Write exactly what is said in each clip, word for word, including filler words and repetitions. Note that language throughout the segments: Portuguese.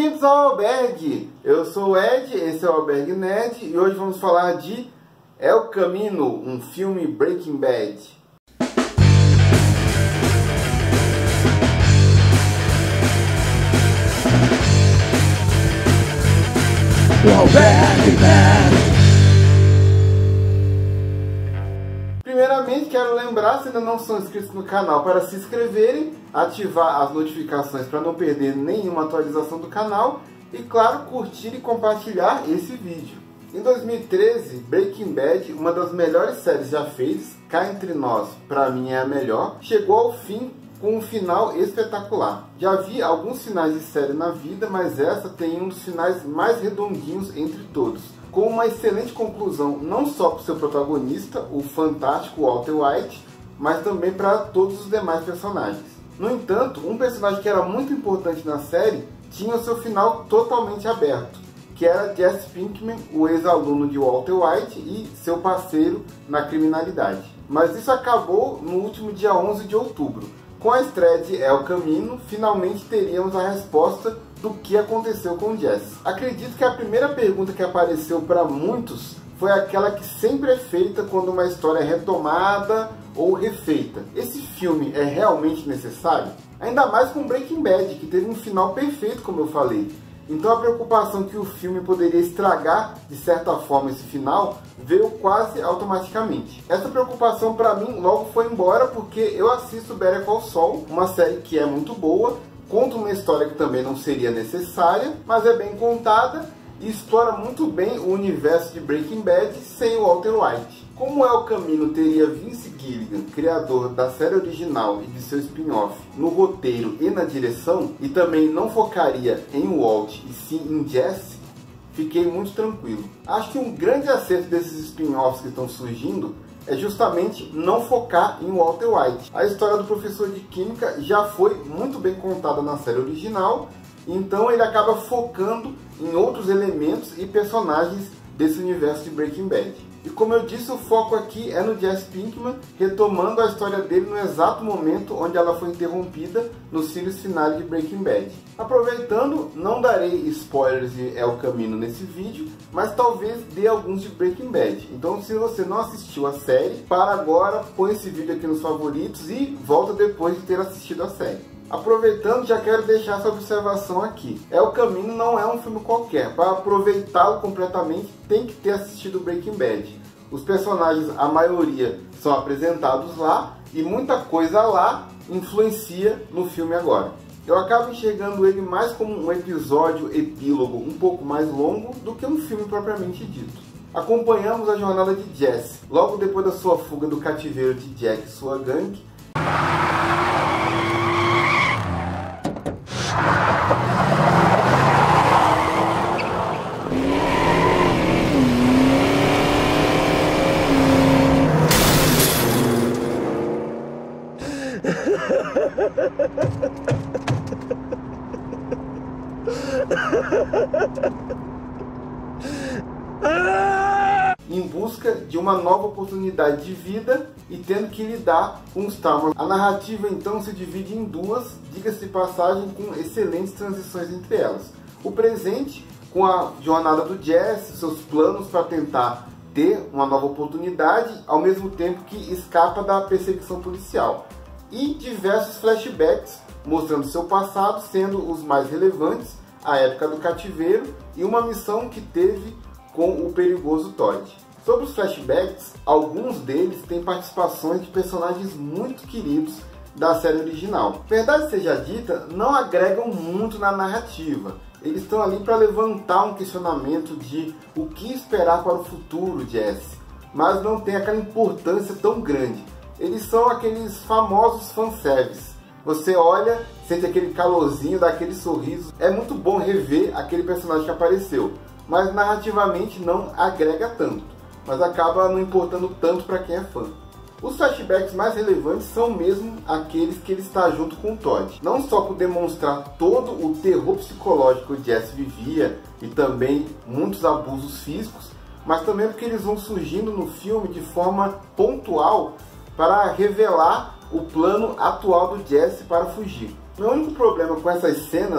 Bem-vindos ao Albergue! Eu sou o Ed, esse é o Albergue Nerd e hoje vamos falar de El Camino, um filme Breaking Bad. Albergue Nerd! Primeiramente, quero lembrar, se ainda não são inscritos no canal, para se inscreverem, ativar as notificações para não perder nenhuma atualização do canal e, claro, curtir e compartilhar esse vídeo. Em dois mil e treze, Breaking Bad, uma das melhores séries já feitas, cá entre nós, para mim é a melhor, chegou ao fim com um final espetacular. Já vi alguns finais de série na vida, mas essa tem um dos finais mais redondinhos entre todos, com uma excelente conclusão não só para o seu protagonista, o fantástico Walter White, mas também para todos os demais personagens. No entanto, um personagem que era muito importante na série tinha o seu final totalmente aberto, que era Jesse Pinkman, o ex-aluno de Walter White e seu parceiro na criminalidade. Mas isso acabou no último dia onze de outubro. Com a estreia de El Camino, finalmente teríamos a resposta do que aconteceu com Jesse. Acredito que a primeira pergunta que apareceu para muitos foi aquela que sempre é feita quando uma história é retomada ou refeita. Esse filme é realmente necessário? Ainda mais com Breaking Bad, que teve um final perfeito, como eu falei. Então a preocupação que o filme poderia estragar, de certa forma, esse final, veio quase automaticamente. Essa preocupação para mim logo foi embora, porque eu assisto Better Call Saul, uma série que é muito boa, conta uma história que também não seria necessária, mas é bem contada e explora muito bem o universo de Breaking Bad sem o Walter White. Como El Camino teria Vince Gilligan, criador da série original e de seu spin-off, no roteiro e na direção, e também não focaria em Walt e sim em Jesse, fiquei muito tranquilo. Acho que um grande acerto desses spin-offs que estão surgindo é justamente não focar em Walter White. A história do professor de química já foi muito bem contada na série original, então ele acaba focando em outros elementos e personagens desse universo de Breaking Bad. E como eu disse, o foco aqui é no Jesse Pinkman, retomando a história dele no exato momento onde ela foi interrompida no series finale de Breaking Bad. Aproveitando, não darei spoilers de El Camino nesse vídeo, mas talvez dê alguns de Breaking Bad. Então, se você não assistiu a série, para agora, põe esse vídeo aqui nos favoritos e volta depois de ter assistido a série. Aproveitando, já quero deixar essa observação aqui. El Camino não é um filme qualquer. Para aproveitá-lo completamente, tem que ter assistido Breaking Bad. Os personagens, a maioria, são apresentados lá e muita coisa lá influencia no filme agora. Eu acabo enxergando ele mais como um episódio epílogo um pouco mais longo do que um filme propriamente dito. Acompanhamos a jornada de Jesse, logo depois da sua fuga do cativeiro de Jack e sua gangue. Em busca de uma nova oportunidade de vida e tendo que lidar com os traumas. A narrativa então se divide em duas, diga-se de passagem, com excelentes transições entre elas. O presente, com a jornada do Jesse, seus planos para tentar ter uma nova oportunidade, ao mesmo tempo que escapa da perseguição policial. E diversos flashbacks mostrando seu passado, sendo os mais relevantes a época do cativeiro e uma missão que teve com o perigoso Todd. Sobre os flashbacks, alguns deles têm participações de personagens muito queridos da série original. Verdade seja dita, não agregam muito na narrativa. Eles estão ali para levantar um questionamento de o que esperar para o futuro, Jesse, mas não tem aquela importância tão grande. Eles são aqueles famosos fanservice. Você olha, sente aquele calorzinho, dá aquele sorriso. É muito bom rever aquele personagem que apareceu, mas narrativamente não agrega tanto, mas acaba não importando tanto para quem é fã. Os flashbacks mais relevantes são mesmo aqueles que ele está junto com o Todd, não só por demonstrar todo o terror psicológico que Jesse vivia e também muitos abusos físicos, mas também porque eles vão surgindo no filme de forma pontual para revelar o plano atual do Jesse para fugir. Meu único problema com essas cenas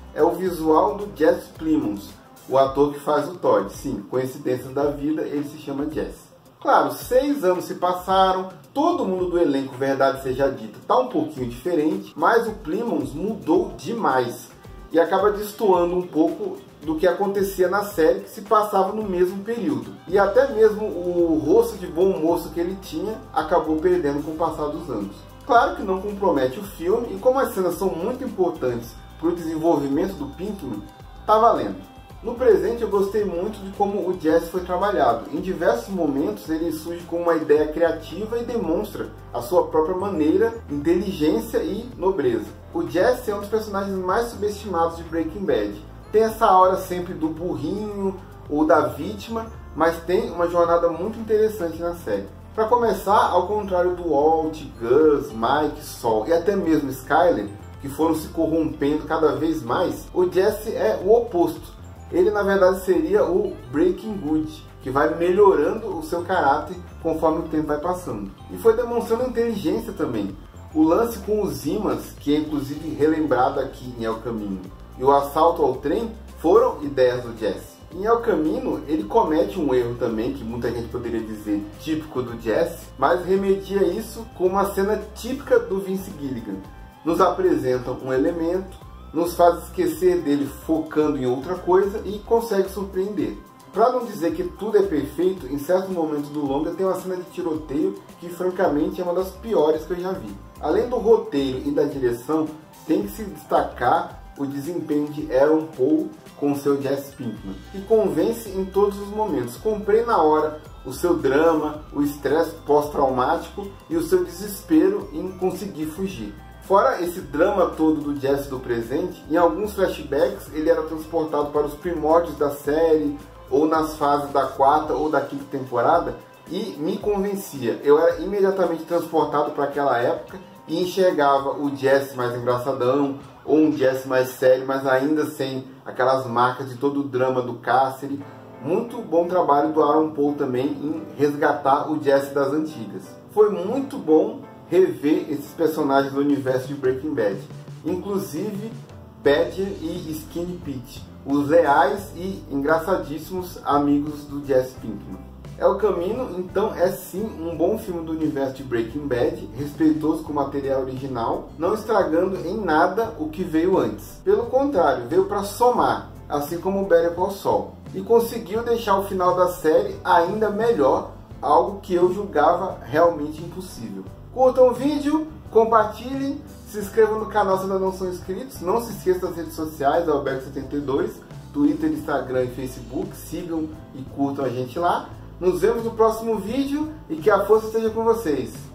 é o visual do Jesse Plemons, o ator que faz o Todd. Sim, coincidência da vida, ele se chama Jesse. Claro, seis anos se passaram, todo mundo do elenco, verdade seja dita, está um pouquinho diferente, mas o Plemons mudou demais e acaba destoando um pouco do que acontecia na série, que se passava no mesmo período. E até mesmo o rosto de bom moço que ele tinha acabou perdendo com o passar dos anos. Claro que não compromete o filme, e como as cenas são muito importantes para o desenvolvimento do Pinkman, tá valendo. No presente eu gostei muito de como o Jesse foi trabalhado. Em diversos momentos ele surge com uma ideia criativa e demonstra a sua própria maneira, inteligência e nobreza. O Jesse é um dos personagens mais subestimados de Breaking Bad. Tem essa aura sempre do burrinho ou da vítima, mas tem uma jornada muito interessante na série. Para começar, ao contrário do Walt, Gus, Mike, Sol e até mesmo Skyler, que foram se corrompendo cada vez mais, o Jesse é o oposto. Ele na verdade seria o Breaking Good, que vai melhorando o seu caráter conforme o tempo vai passando. E foi demonstrando inteligência também. O lance com os imãs, que é inclusive relembrado aqui em El Camino, e o assalto ao trem foram ideias do Jesse. Em El Camino, ele comete um erro também, que muita gente poderia dizer típico do Jesse, mas remedia isso com uma cena típica do Vince Gilligan. Nos apresentam um elemento, nos faz esquecer dele focando em outra coisa e consegue surpreender. Para não dizer que tudo é perfeito, em certos momentos do longa tem uma cena de tiroteio que francamente é uma das piores que eu já vi. Além do roteiro e da direção, tem que se destacar o desempenho de Aaron Paul com o seu Jesse Pinkman, que convence em todos os momentos. Comprei na hora o seu drama, o estresse pós-traumático e o seu desespero em conseguir fugir. Fora esse drama todo do Jesse do presente, em alguns flashbacks ele era transportado para os primórdios da série, ou nas fases da quarta ou da quinta temporada, e me convencia. Eu era imediatamente transportado para aquela época e enxergava o Jesse mais engraçadão, ou um Jesse mais sério, mas ainda sem aquelas marcas de todo o drama do cárcere. Muito bom trabalho do Aaron Paul também em resgatar o Jesse das antigas. Foi muito bom rever esses personagens do universo de Breaking Bad, inclusive Badger e Skinny Pete, os leais e engraçadíssimos amigos do Jesse Pinkman. El Camino, então, é sim um bom filme do universo de Breaking Bad, respeitoso com o material original, não estragando em nada o que veio antes. Pelo contrário, veio para somar, assim como o Better Call Saul, e conseguiu deixar o final da série ainda melhor, algo que eu julgava realmente impossível. Curtam o vídeo, compartilhem, se inscrevam no canal se ainda não são inscritos, não se esqueçam das redes sociais, Alberto setenta e dois, Twitter, Instagram e Facebook, sigam e curtam a gente lá. Nos vemos no próximo vídeo e que a força esteja com vocês.